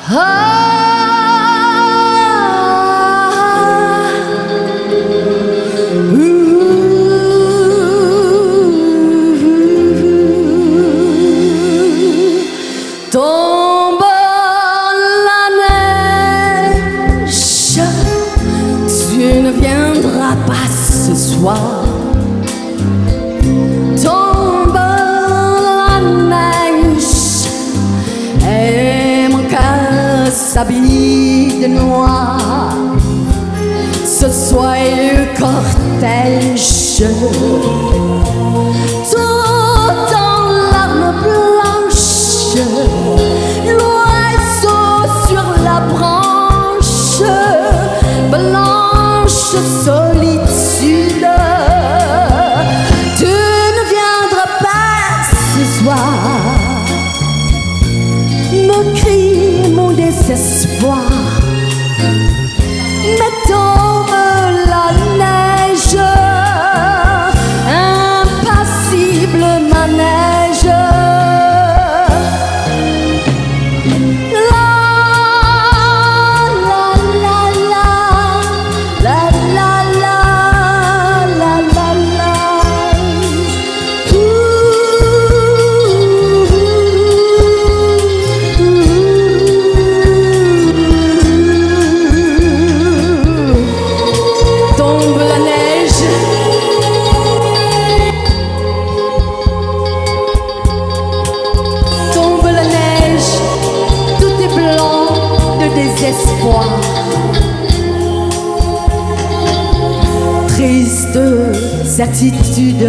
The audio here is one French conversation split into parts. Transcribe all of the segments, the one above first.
Tombe la neige, tu ne viendras pas ce soir. Tombe la neige et mon cœur s'habille de noir. Ce soir est le cortège, tout en larmes blanches, l'oiseau sur la branche, blanche solitude. Tu ne viendras pas ce soir, me crie mon désespoir. Mais tombe la neige, impassible manège. La la la la la la la la la la. Tombe la neige, tombe la neige, tout est blanc de désespoir. Triste certitude,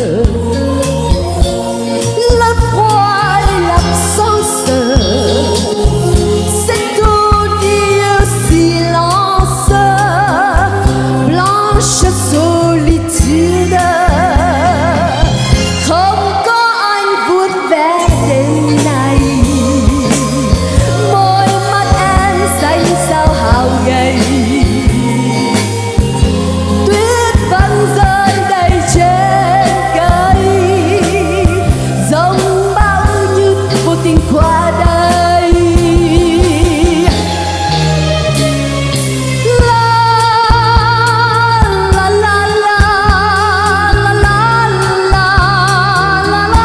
le froid et l'absence, cet odieux silence, blanche solitude. Không có anh vuốt ve đêm nay, môi mắt em xanh sao hao gầy. Tuyết vẫn rơi đầy trên cây, giống bao như vô tình qua đây. La la la la la la la la la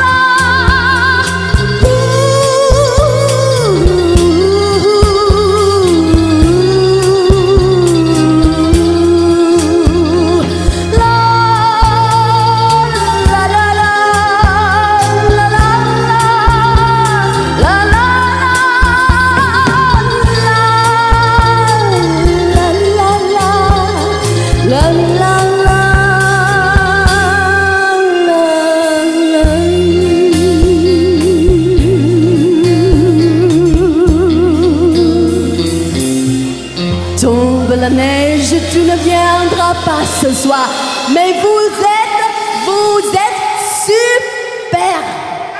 Tombe la neige, tu ne viendras pas ce soir, mais vous êtes super